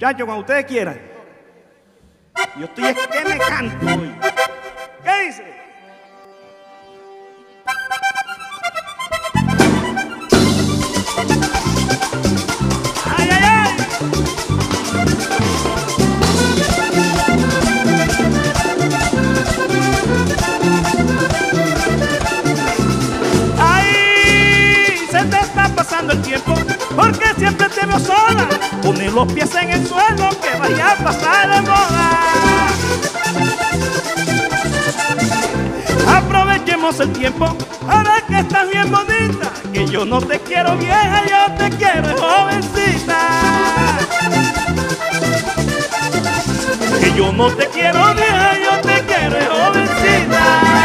Muchachos, cuando ustedes quieran. Yo estoy es que me canto hoy. ¿Qué dice? ¡Ay, ay, ay! ¡Ay! Se te está pasando el tiempo, porque siempre te veo sola. Poner los pies en el suelo, que vaya a pasar de moda. Aprovechemos el tiempo, ahora que estás bien bonita. Que yo no te quiero vieja, yo te quiero jovencita. Que yo no te quiero vieja, yo te quiero jovencita.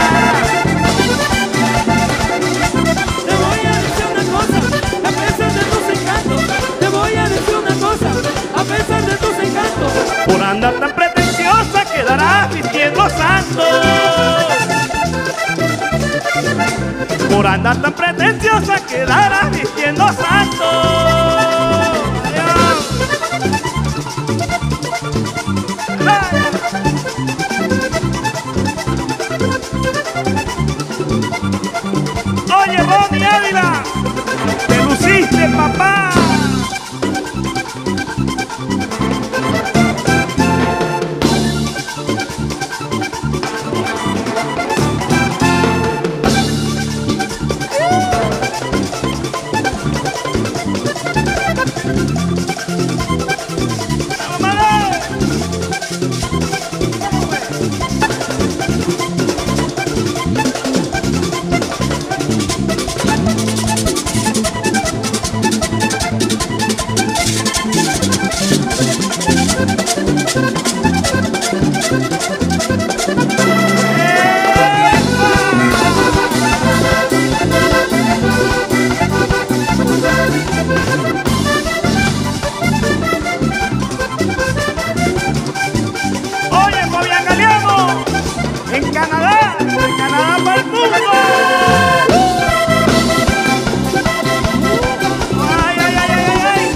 Te voy a decir una cosa, a pesar de tus encantos. Te voy a decir una cosa, a pesar de tus encantos. Por andar tan pretenciosa quedarás vistiendo santo. Por andar tan pretenciosa quedarás vistiendo santo. Adiós. Oye, Ronnie Ávila, te luciste, papá. En Canadá para el mundo. Ay, ay, ay, ay, ay.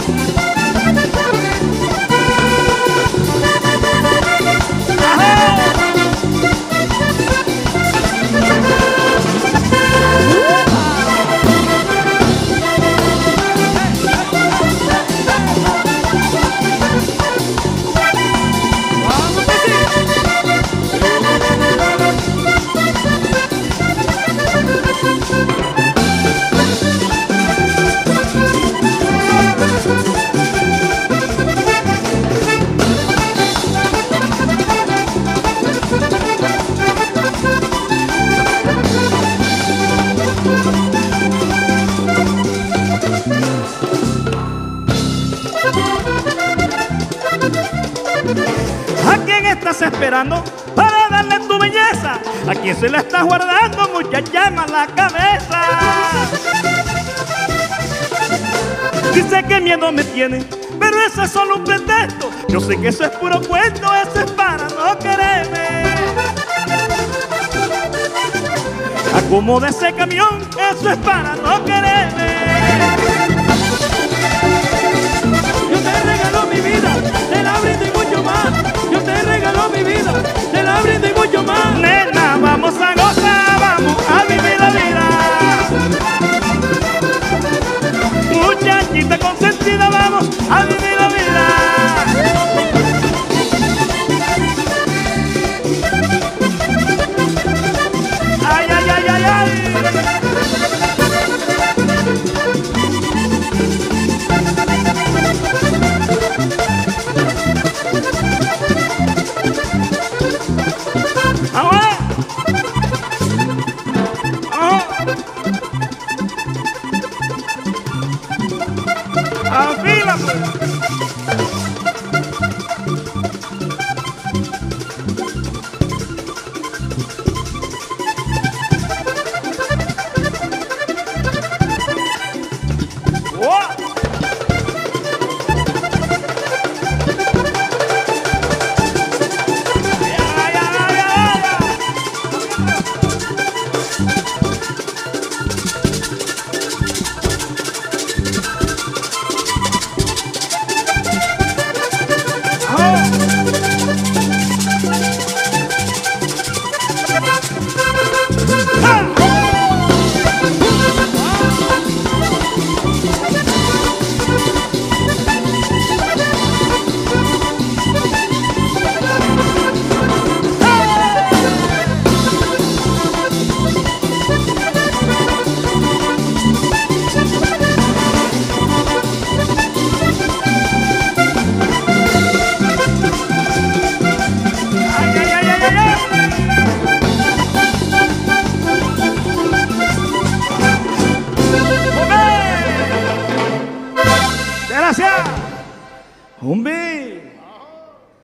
¿A quién estás esperando para darle tu belleza? ¿A quién se la estás guardando, muchacha, en la cabeza? Dice que miedo me tiene, pero eso es solo un pretexto. Yo sé que eso es puro cuento, eso es para no quererme. Acomoda ese camión, eso es para no quererme. Yo te regalo mi vida, te la brindo y mucho más. Yo te regalo mi vida, te la brindo y mucho más. Nena, vamos a gozar, vamos a vivir la vida. Muchachita consentida, vamos a vivir la vida. Ay, ay, ay, ay, ay. Thank you.